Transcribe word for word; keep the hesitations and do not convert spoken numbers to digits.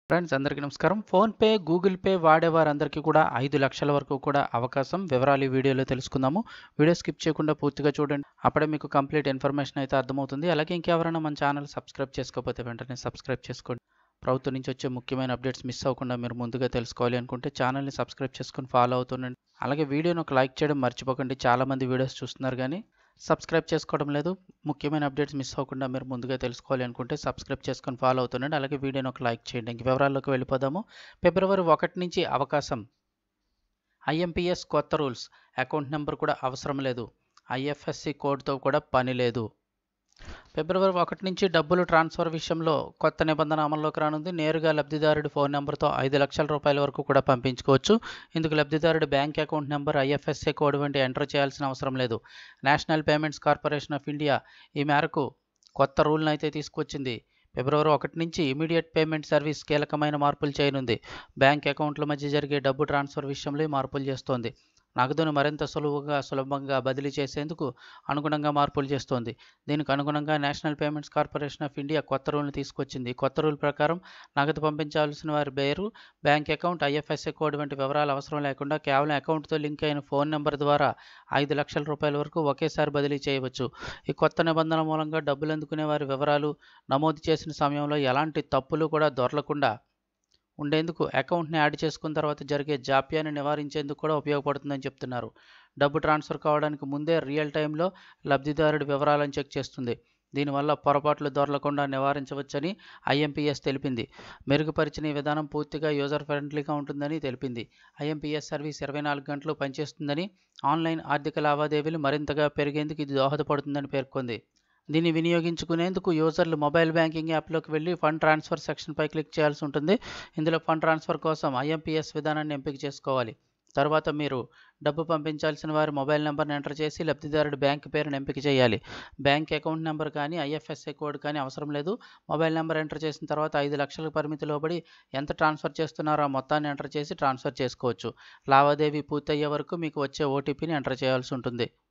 Friends అందరికీ నమస్కారం. PhonePe, Google pay వాడేవారందరికీ కూడా ఐదు లక్షల వరకు కూడా అవకాశం. వివరాలు ఈ వీడియోలో తెలుసుకుందాము. వీడియో స్కిప్ చేయకుండా పూర్తిగా చూడండి. అప్పుడే మీకు కంప్లీట్ ఇన్ఫర్మేషన్ అయితే అర్థమవుతుంది. అలాగే ఇంకెవరైనా మన ఛానల్ సబ్స్క్రైబ్ చేసుకోకపోతే వెంటనే సబ్స్క్రైబ్ చేసుకోండి. ప్రభుత్వం నుంచి వచ్చే ముఖ్యమైన అప్డేట్స్ మిస్ అవ్వకుండా మీరు ముందుగా తెలుసుకోవాలి అనుకుంటే ఛానల్‌ని సబ్స్క్రైబ్ చేసుకొని ఫాలో అవుతుండండి. అలాగే వీడియోని ఒక లైక్ చేయడం మర్చిపోకండి. చాలామంది వీడియోస్ చూస్తున్నారు కానీ సబ్స్క్రైబ్ చేసుకోవడం లేదు. ముఖ్యమైన అప్డేట్స్ మిస్ అవ్వకుండా మీరు ముందుగా తెలుసుకోవాలి అనుకుంటే సబ్స్క్రైబ్ చేసుకొని ఫాలో అవుతుండండి. అలాగే వీడియోని ఒక లైక్ చేయండి. ఇంక వివరాల్లోకి వెళ్ళిపోదాము. ఫిబ్రవరి ఒకటి నుంచి అవకాశం. ఐఎంపీఎస్ కొత్త రూల్స్. అకౌంట్ నెంబర్ కూడా అవసరం లేదు. ఐఎఫ్ఎస్సి కోడ్తో కూడా పని లేదు. ఫిబ్రవరి ఒకటి నుంచి డబ్బులు ట్రాన్స్ఫర్ విషయంలో కొత్త నిబంధన అమల్లోకి రానుంది. నేరుగా లబ్ధిదారుడి ఫోన్ నెంబర్తో ఐదు లక్షల రూపాయల వరకు కూడా పంపించుకోవచ్చు. ఇందుకు లబ్ధిదారుడి bank account number, IFSC code వంటి ఎంటర్ చేయాల్సిన అవసరం లేదు. National Payments Corporation of India ఈ మేరకు కొత్త రూల్ను అయితే తీసుకొచ్చింది. ఫిబ్రవరి ఒకటి నుంచి ఇమీడియట్ పేమెంట్ సర్వీస్ కీలకమైన మార్పులు చేయనుంది. బ్యాంక్ అకౌంట్ల మధ్య జరిగే డబ్బు ట్రాన్స్ఫర్ విషయంలో మార్పులు చేస్తోంది. నగదును మరింత సులువుగా సులభంగా బదిలీ చేసేందుకు అనుగుణంగా మార్పులు చేస్తోంది. దీనికి అనుగుణంగా National Payments Corporation of India కొత్త రూల్ని తీసుకొచ్చింది. కొత్త రూల్ ప్రకారం నగదు పంపించాల్సిన వారి పేరు, బ్యాంక్ అకౌంట్, ఐఎఫ్ఎస్సి కోడ్ వంటి వివరాలు అవసరం లేకుండా కేవలం అకౌంట్తో లింక్ అయిన ఫోన్ నెంబర్ ద్వారా ఐదు లక్షల రూపాయల వరకు ఒకేసారి బదిలీ చేయవచ్చు. ఈ కొత్త నిబంధన మూలంగా డబ్బులు అందుకునే వారి వివరాలు నమోదు చేసిన సమయంలో ఎలాంటి తప్పులు కూడా దొరలకుండా ఉండేందుకు అకౌంట్ని యాడ్ చేసుకున్న తర్వాత జరిగే జాప్యాన్ని నివారించేందుకు కూడా ఉపయోగపడుతుందని చెప్తున్నారు. డబ్బు ట్రాన్స్ఫర్ కావడానికి ముందే రియల్ టైంలో లబ్ధిదారుడి వివరాలను చెక్ చేస్తుంది. దీనివల్ల పొరపాట్లు దొరలకుండా నివారించవచ్చని ఐఎంపీఎస్ తెలిపింది. మెరుగుపరిచిన ఈ విధానం పూర్తిగా యూజర్ ఫ్రెండ్లీగా ఉంటుందని తెలిపింది. ఐఎంపీఎస్ సర్వీస్ ఇరవై నాలుగు గంటలు పనిచేస్తుందని, ఆన్లైన్ ఆర్థిక లావాదేవీలు మరింతగా పెరిగేందుకు ఇది దోహదపడుతుందని పేర్కొంది. దీన్ని వినియోగించుకునేందుకు యూజర్లు మొబైల్ బ్యాంకింగ్ యాప్లోకి వెళ్ళి ఫండ్ ట్రాన్స్ఫర్ సెక్షన్పై క్లిక్ చేయాల్సి ఉంటుంది. ఇందులో ఫండ్ ట్రాన్స్ఫర్ కోసం ఐఎంపీఎస్ విధానాన్ని ఎంపిక చేసుకోవాలి. తర్వాత మీరు డబ్బు పంపించాల్సిన వారి మొబైల్ నెంబర్ని ఎంటర్ చేసి లబ్ధిదారుడి బ్యాంక్ పేరును ఎంపిక చేయాలి. బ్యాంక్ అకౌంట్ నెంబర్ కానీ ఐఎఫ్ఎస్సి కోడ్ కానీ అవసరం లేదు. మొబైల్ నెంబర్ ఎంటర్ చేసిన తర్వాత ఐదు లక్షల పరిమితి లోబడి ఎంత ట్రాన్స్ఫర్ చేస్తున్నారో ఆ మొత్తాన్ని ఎంటర్ చేసి ట్రాన్స్ఫర్ చేసుకోవచ్చు. లావాదేవీ పూర్తయ్యే వరకు మీకు వచ్చే ఓటీపీని ఎంటర్ చేయాల్సి ఉంటుంది.